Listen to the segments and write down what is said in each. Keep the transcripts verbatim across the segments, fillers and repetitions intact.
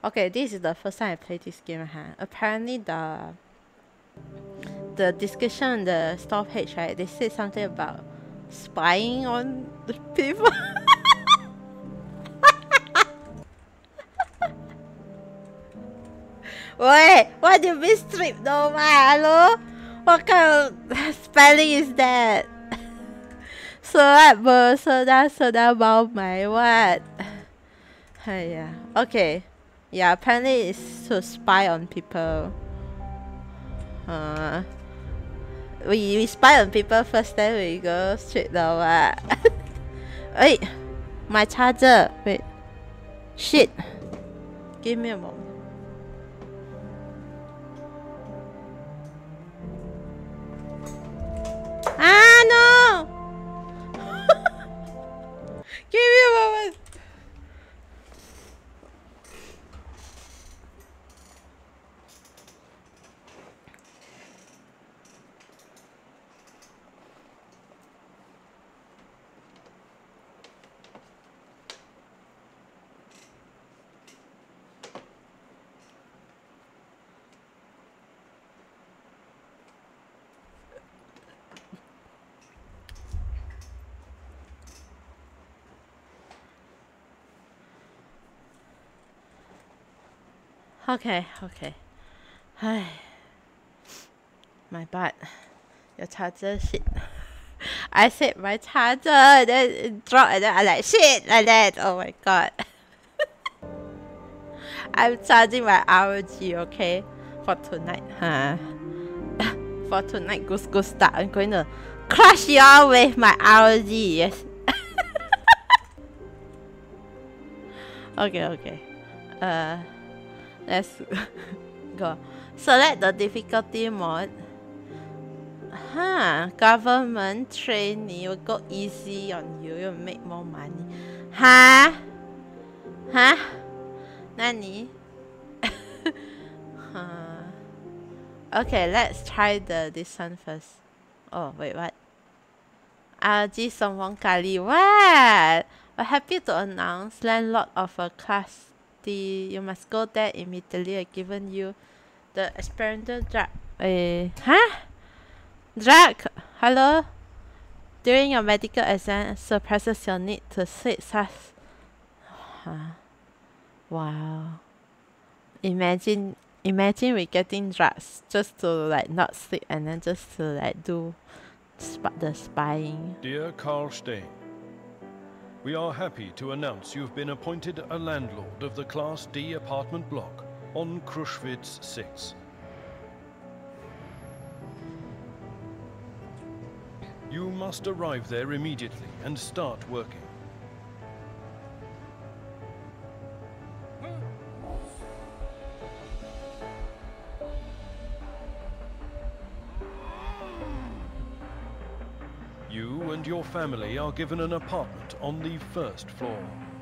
Okay, this is the first time I play this game, huh? Apparently the the discussion on the store page, right? They said something about spying on the people. Wait, what do you mean strip Nova? Hello? What kind of spelling is that? Surat bersoda soda bau mai what? Yeah. Okay. Yeah, apparently it's to spy on people. Uh, we, we spy on people first, then we go straight Nova. Wait, my charger. Wait. Shit. Give me a moment. Ah, no! Give me a moment. Okay, okay. Hi. My butt. Your charger shit. I said my charger, and then it dropped, and then I like shit like that. Oh my god. I'm charging my R O G, okay? For tonight, huh? For tonight, Goose Goose Start. I'm going to crush y'all with my R O G, yes. Okay, okay. Uh, let's go. Select the difficulty mode. Huh, government trainee will go easy on you, you'll make more money. Huh? Huh? Nani? Huh. Okay, let's try the this one first. Oh, wait, what? R G Sombong Kali. What? We're happy to announce landlord of a class D. You must go there immediately. I've given you the experimental drug. Uh, huh? Drug? Hello? During your medical exam, suppresses your need to sit such. Huh. Wow. Imagine, imagine we getting drugs just to like not sleep and then just to like do sp the spying. Dear Carl Stain, we are happy to announce you've been appointed a landlord of the Class D apartment block on Krushwitz six. You must arrive there immediately and start working. You and your family are given an apartment on the first floor.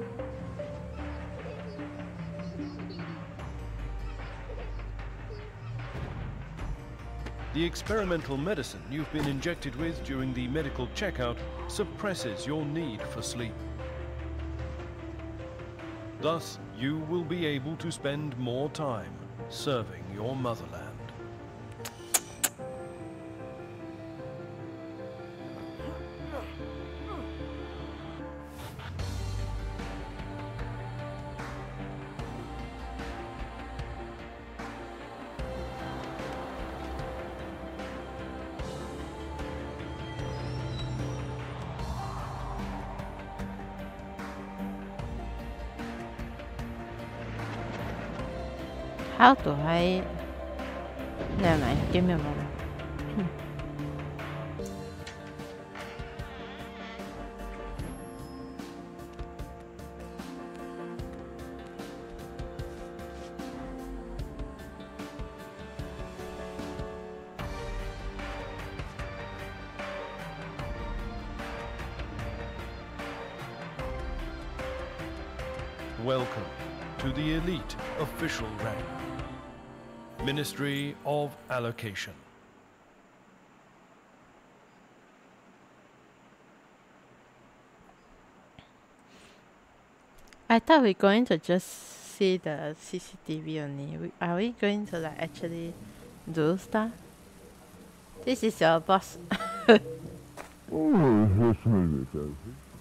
The experimental medicine you've been injected with during the medical checkout suppresses your need for sleep. Thus, you will be able to spend more time serving your motherland. How do I... Never mind, give me a moment. Welcome to the elite official rank. Ministry of Allocation. I thought we we're going to just see the C C T V only. We, are we going to like actually do stuff? This is your boss. Oh, just a minute, Elsie.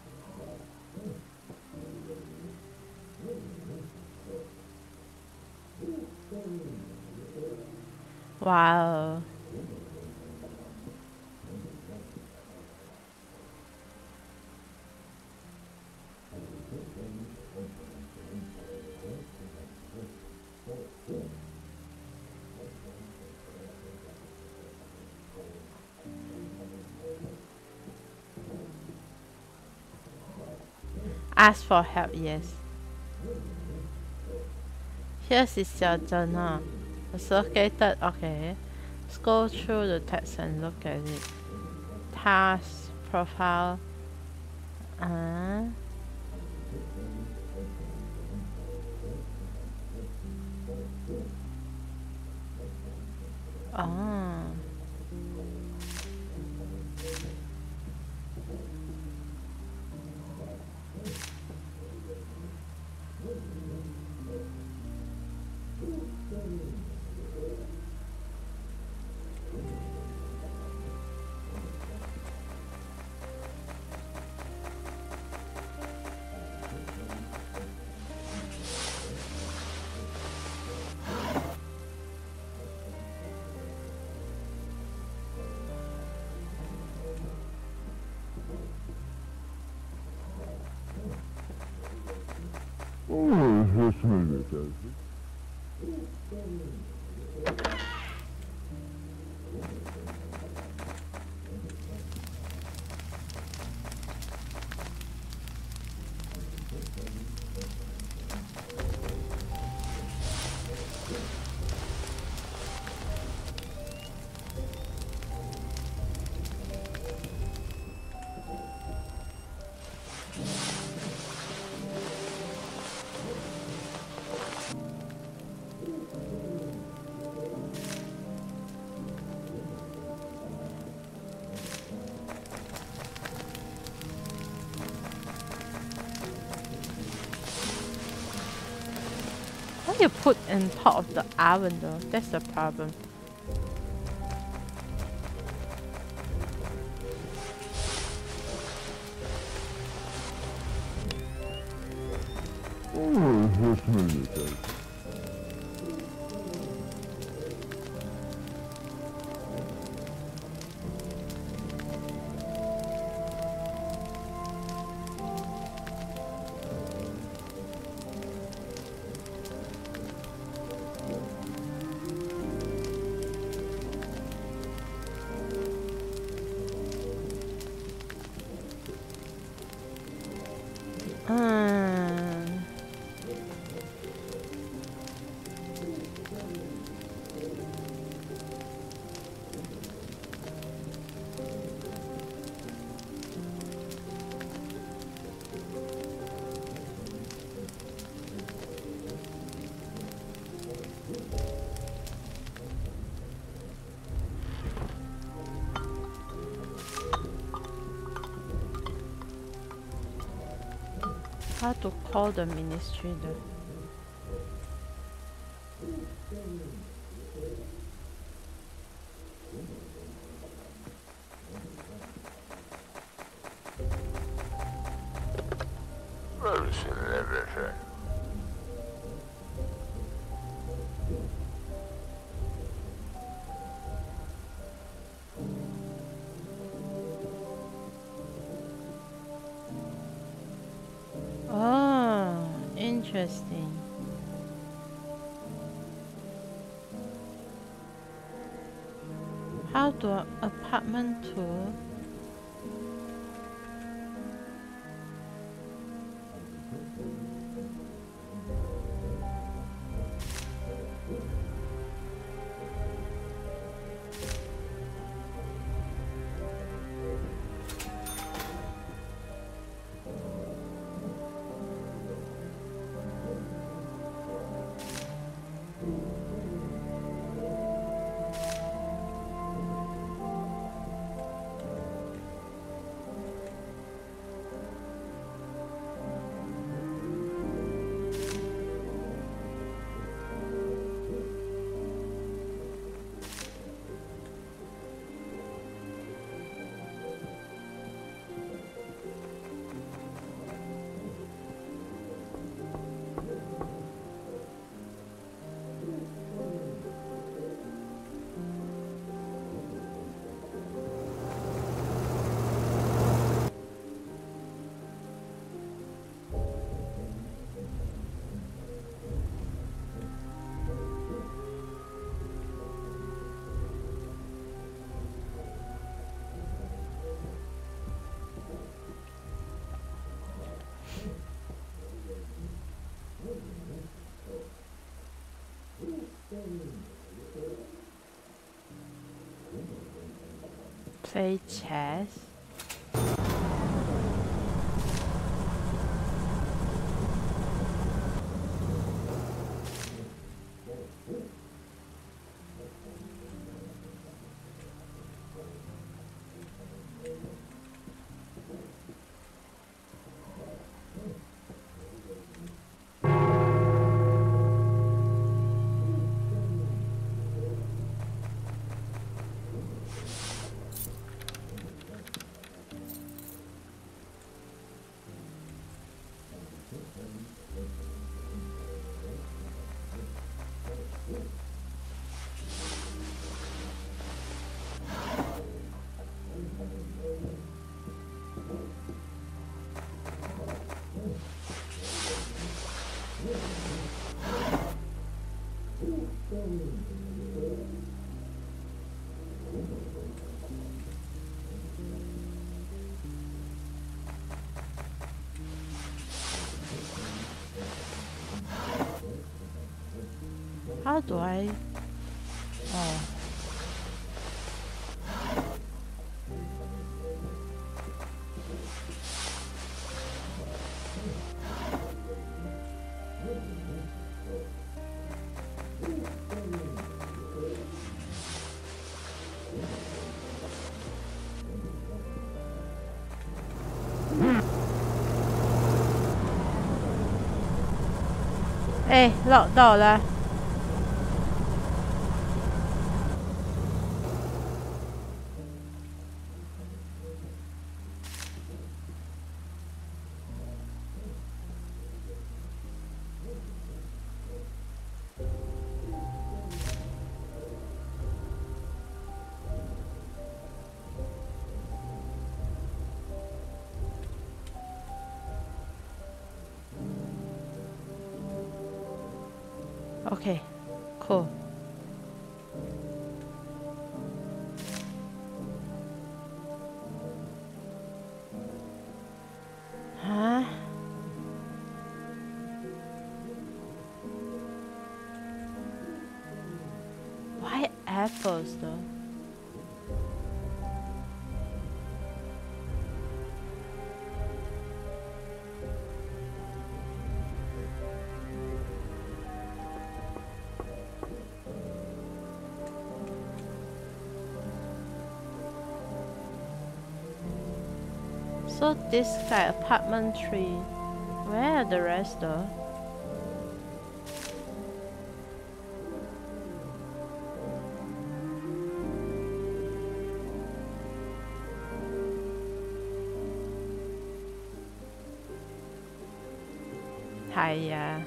Wow. Ask for help, yes. Here's is your journal. It's located, okay. Scroll through the text and look at it. Task, profile. Uh, oh. Oh, just a minute, Elsie. Why you put in top of the oven though? That's the problem. Oh, just a minute, Elsie. Um, how to call the ministry though? Oh, interesting. How to apartment tour? Play chess. How do I? Oh. Eh, 落到了。Okay, cool. Huh? Why apples though? So this guy, apartment three. Where are the rest though? Hiya.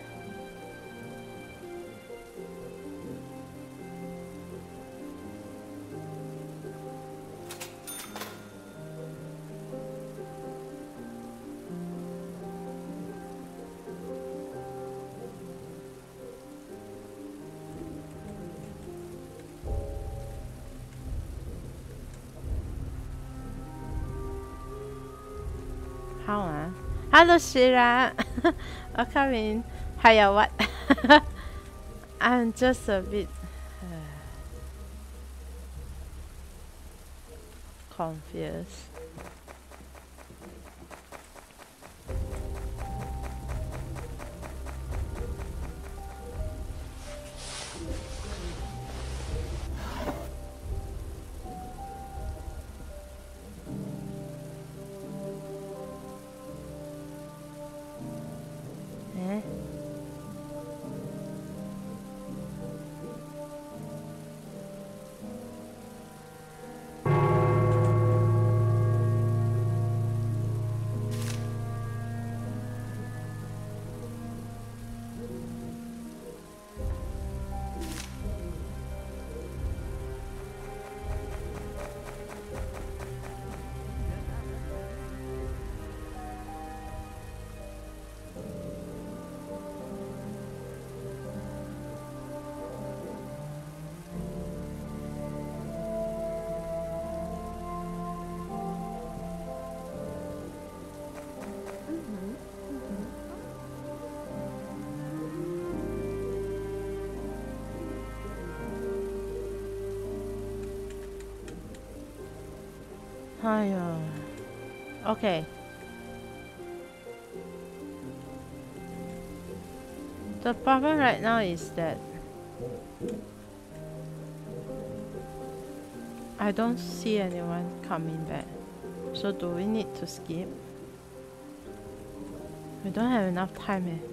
How ah? Hello Shira. Oh, come in. Hiya, what? I'm just a bit uh, confused. Eh? Hiya. Okay. The problem right now is that I don't see anyone coming back. So do we need to skip? We don't have enough time eh.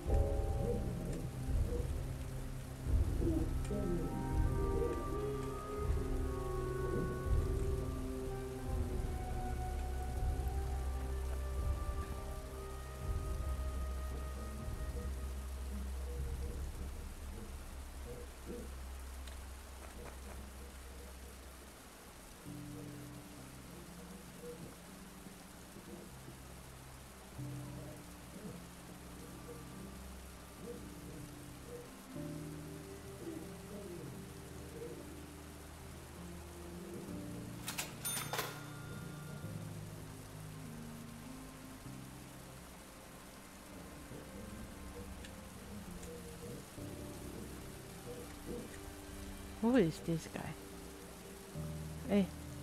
Who is this guy? Hey.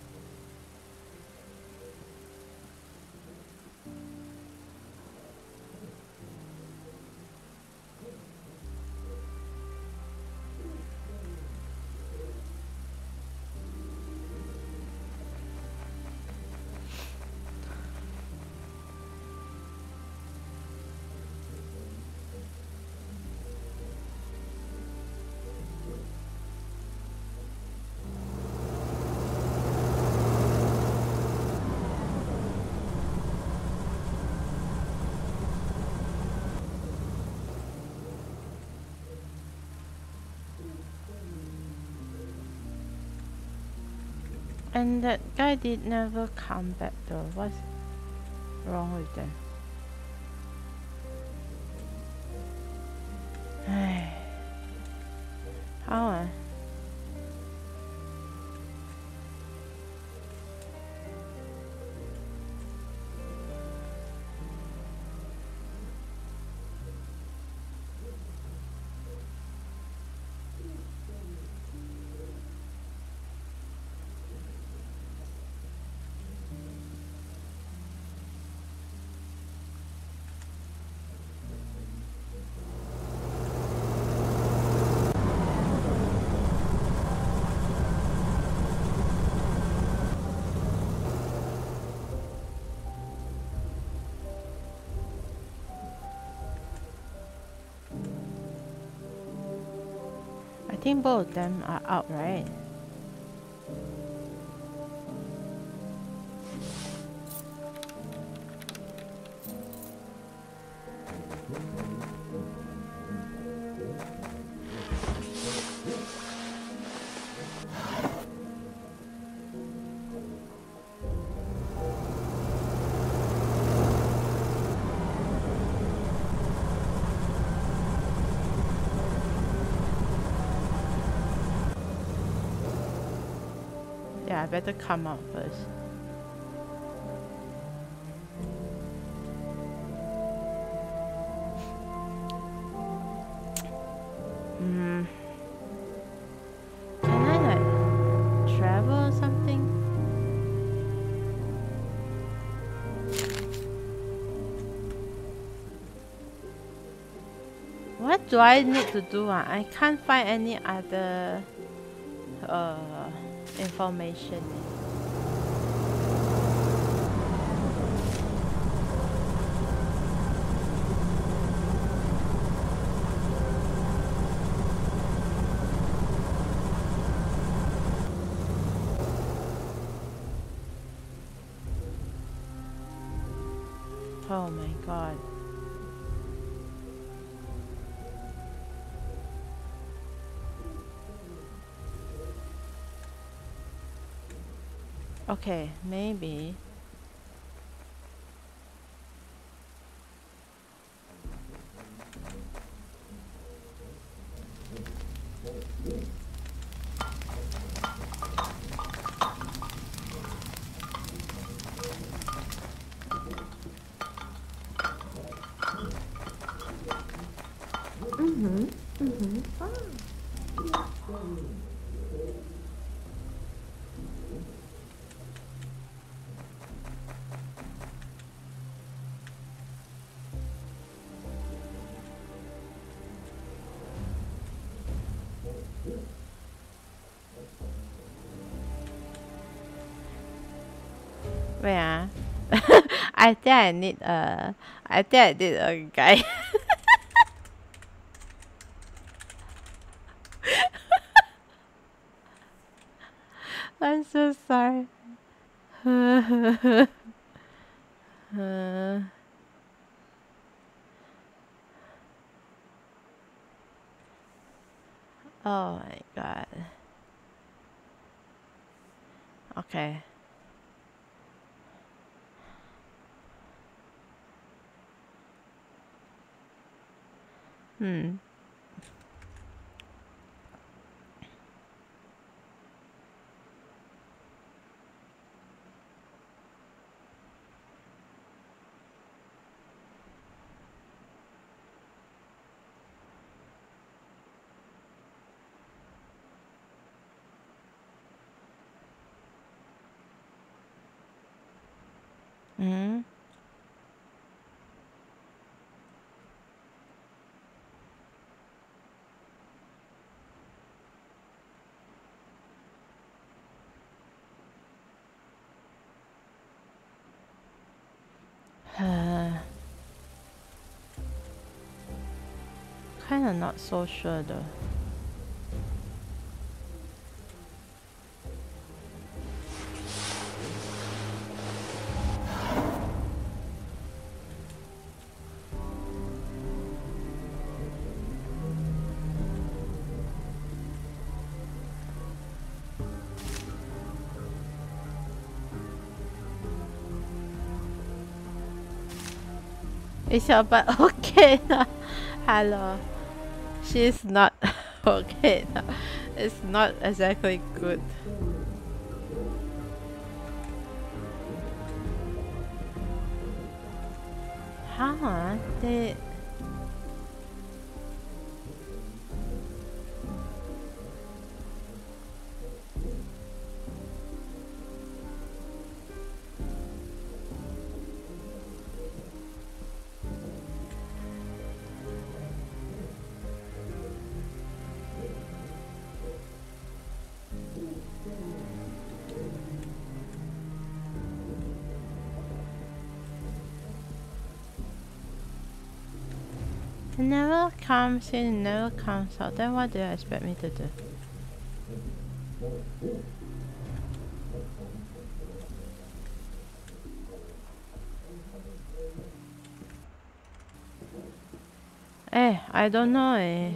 And that guy did never come back though. What's wrong with them? How ah? I think both of them are out, right? Yeah, I better come out first. Hmm. Can I like travel or something? What do I need to do? Uh? I can't find any other uh information. Oh my god. Okay, maybe. Mm-hmm. Mm-hmm. Ah. Wait ah. I think I need a. I think I did a guy. I'm so sorry. Uh, oh my god. Okay. Hmm. Hmm. Uh, Kinda not so sure though. Is your butt okay now? Hello. She's not okay now. It's not exactly good. Huh? They... It never comes in, it never comes out. Then what do you expect me to do? Eh, I don't know eh.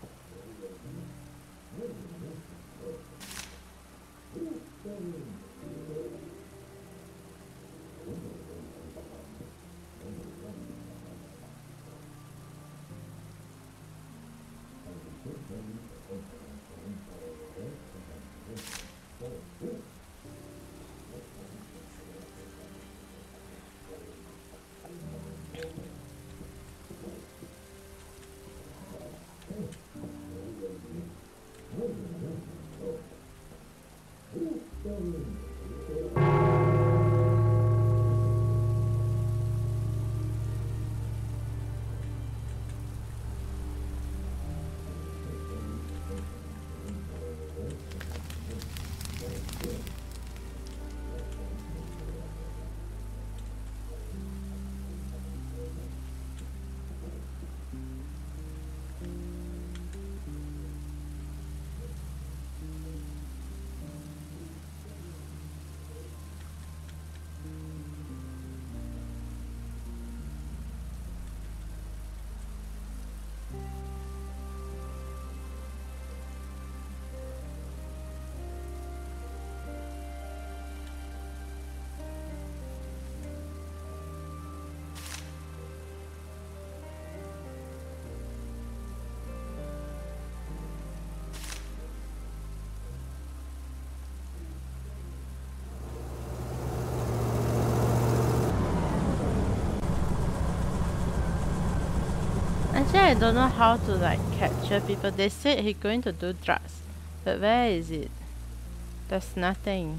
Actually, I don't know how to like capture people. They said he's going to do drugs, but where is it? There's nothing.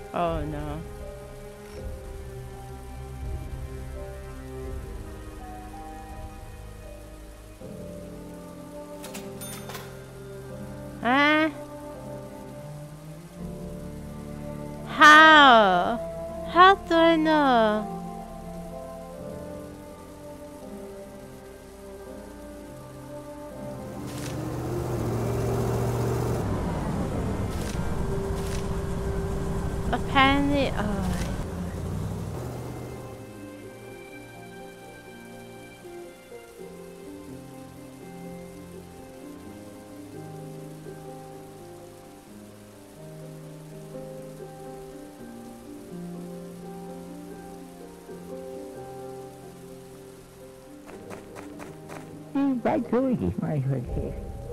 Oh no. Huh? How? How do I know? Apparently, oh. Mm, by George, it's my good here.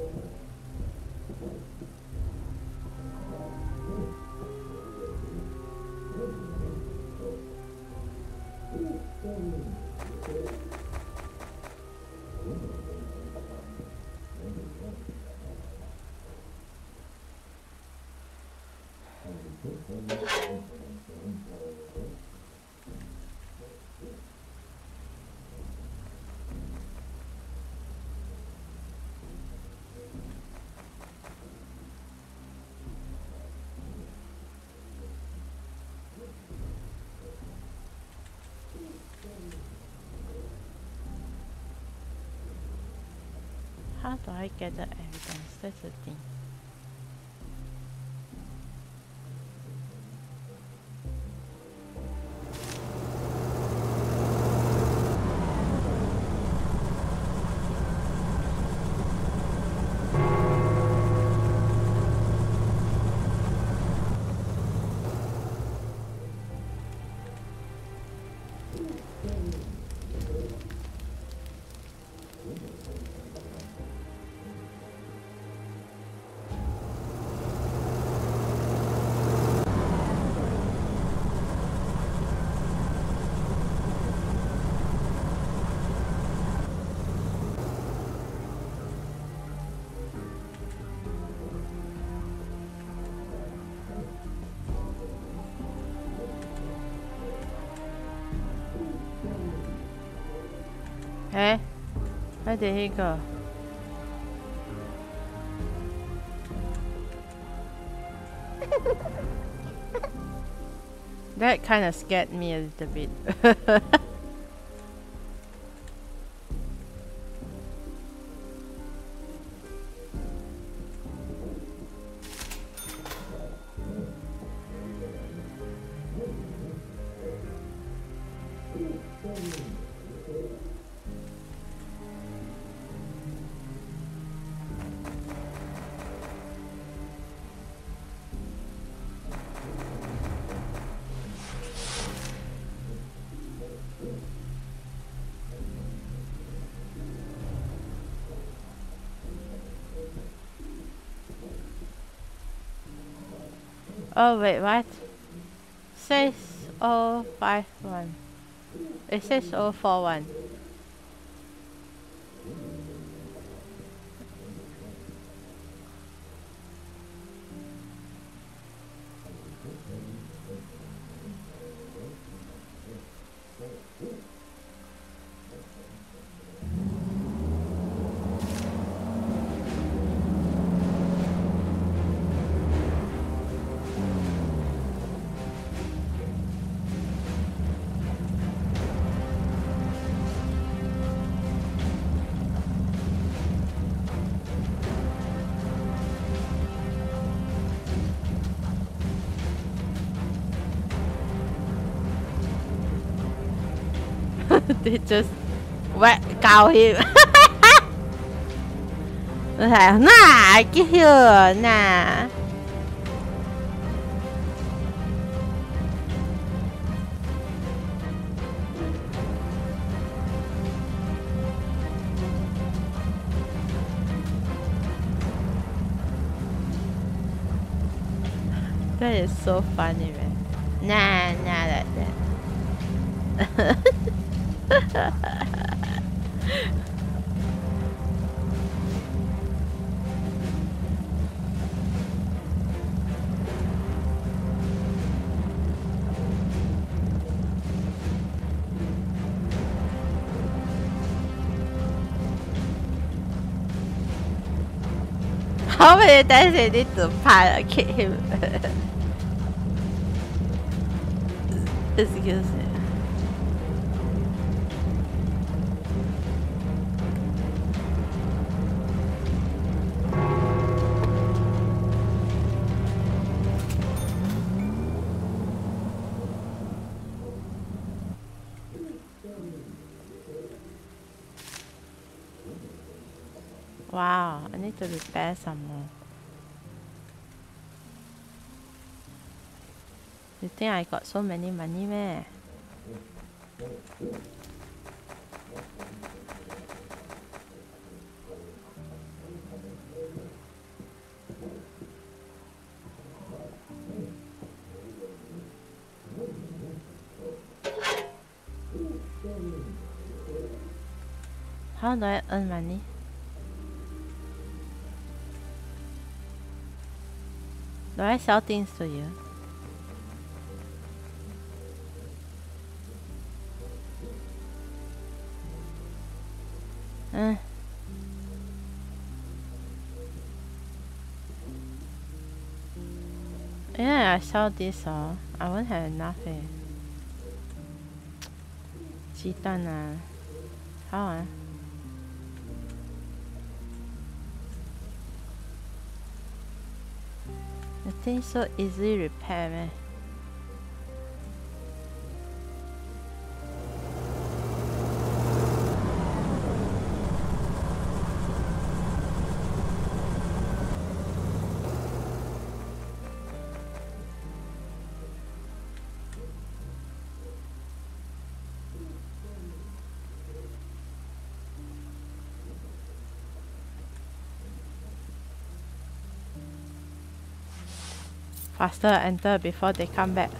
How do I get the evidence? That's the thing. Eh? Where did he go? That kind of scared me a little bit. Oh wait, what? Says oh five one. It says oh four one. They just whack cow him. Nah, get here, nah. That is so funny, man. Nah, nah, like that. How many times I need to pilot kick him? Excuse me. Wow, I need to repair some more. You think I got so many money, meh? How do I earn money? Do I sell things to you? Uh. Yeah, I sell this all. I won't have enough eh. 鸡蛋啊 How ah? The thing so easily repair meh? Faster enter before they come back.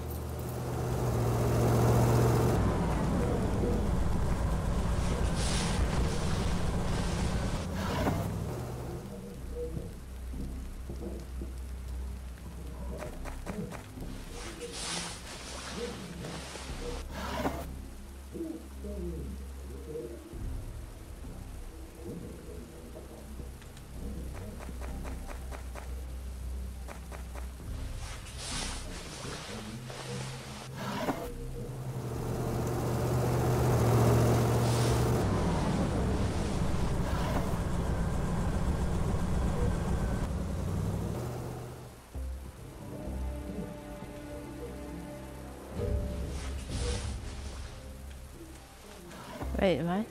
Wait, what?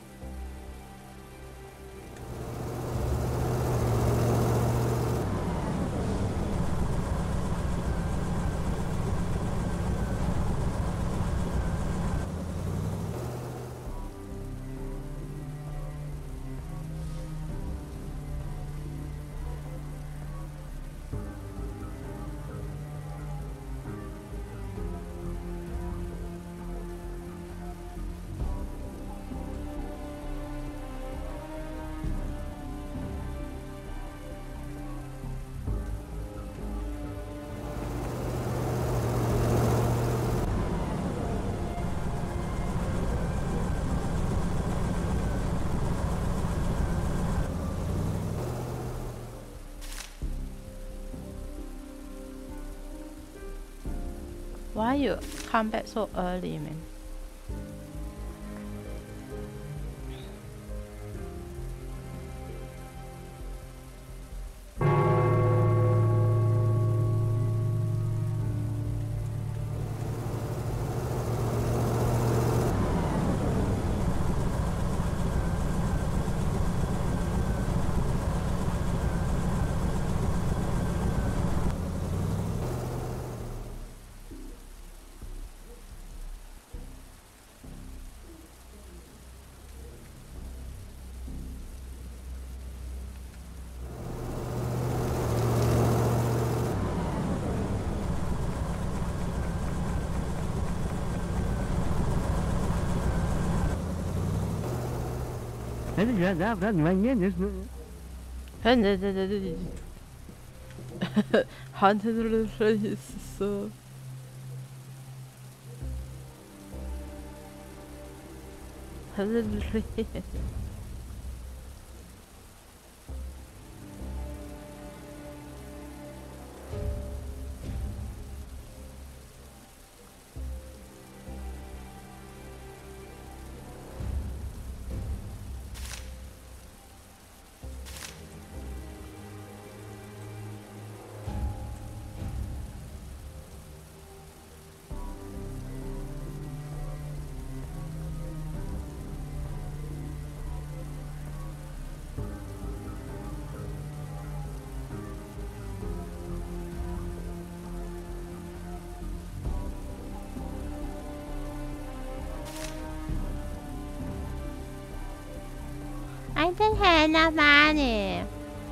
Why you come back so early, man? 한테들을 있었어. 하늘을 I don't have enough money.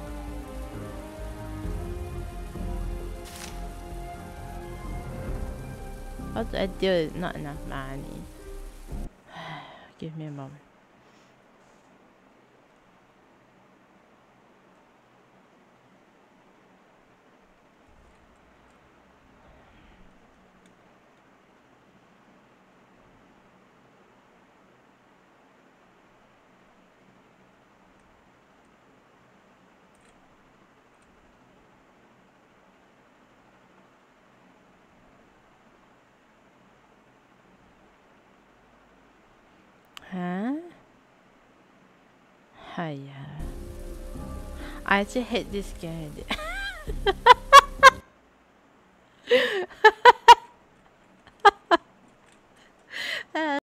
What do I do with not enough money? Give me a moment. Huh? Hiya. I actually hate this game.